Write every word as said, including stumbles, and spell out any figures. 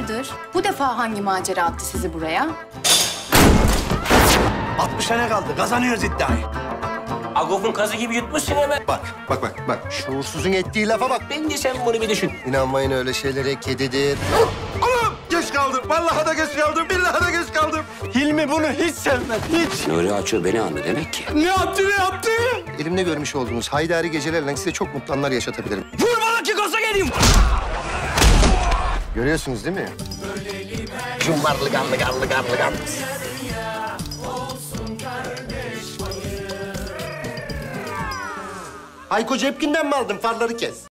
hayırdır? Bu defa hangi macera attı sizi buraya? altmış tane kaldı. Kazanıyoruz iddiayı. Agop'un kazı gibi yutmuşsun hemen. Bak, bak, bak, bak. Şuursuzun ettiği lafa bak. Bence sen bunu bir düşün. İnanmayın öyle şeylere, kedidir. Anam! Geç kaldım. Vallahi da geç kaldım. Billahi da geç kaldım. Hilmi bunu hiç sevmez. Hiç. Nuri Açıl beni anlı demek ki. Ne yaptı ne yaptı? Elimde görmüş olduğunuz haydari gecelerle size çok mutlu anlar yaşatabilirim. Vur bana ki gaza geleyim. Görüyorsunuz değil mi? Cumbarlı garlı garlı garlı garlı. Hayko Cepkin'den mi aldın? Farları kes.